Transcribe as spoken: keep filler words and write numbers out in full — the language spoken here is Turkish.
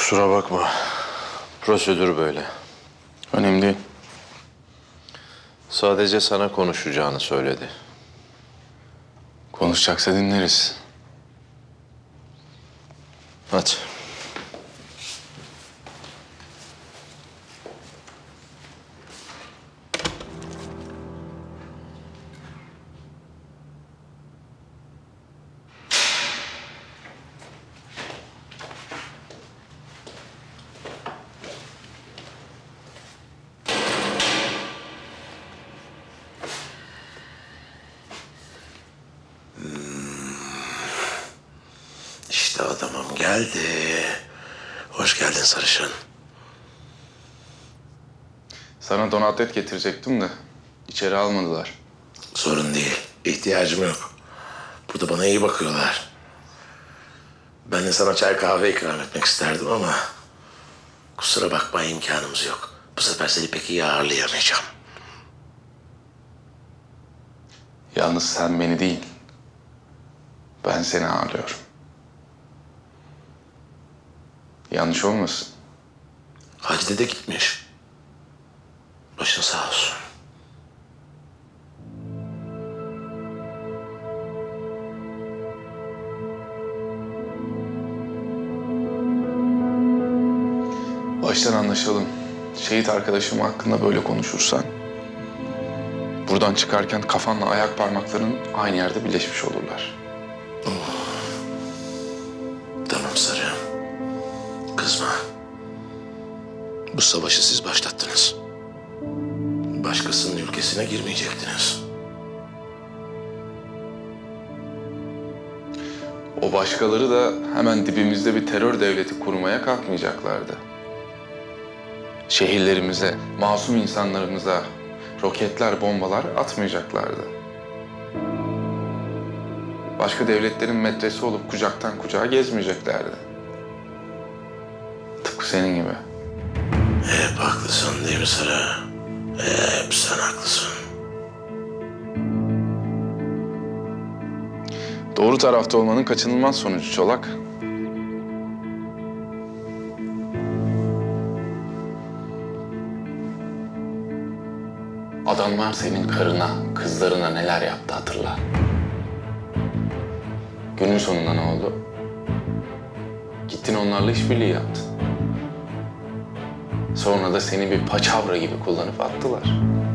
Kusura bakma. Prosedür böyle. Önemli değil. Sadece sana konuşacağını söyledi. Konuşacaksa dinleriz. Hadi. İşte adamım geldi. Hoş geldin sarışın. Sana donatlet getirecektim de içeri almadılar. Sorun değil. İhtiyacım yok. Burada bana iyi bakıyorlar. Ben de sana çay kahve ikram etmek isterdim ama... kusura bakma, imkanımız yok. Bu sefer seni pek iyi ağırlayamayacağım. Yalnız sen beni değil, ben seni ağırlıyorum. Yanlış olmasın. Hacı de gitmiş. Başın sağ olsun. Baştan anlaşalım. Şehit arkadaşım hakkında böyle konuşursan... buradan çıkarken kafanla ayak parmakların aynı yerde birleşmiş olurlar. Tamam sarı. Kızma. Bu savaşı siz başlattınız. Başkasının ülkesine girmeyecektiniz. O başkaları da hemen dibimizde bir terör devleti kurmaya kalkmayacaklardı. Şehirlerimize, masum insanlarımıza roketler, bombalar atmayacaklardı. Başka devletlerin metresi olup kucaktan kucağa gezmeyeceklerdi. Tıpkı senin gibi. Hep haklısın değil mi Sarı? Hep sen haklısın. Doğru tarafta olmanın kaçınılmaz sonucu Çolak. Adamlar senin karına, kızlarına neler yaptı hatırla. Günün sonunda ne oldu? Gittin onlarla işbirliği yaptın. Sonra da seni bir paçavra gibi kullanıp attılar.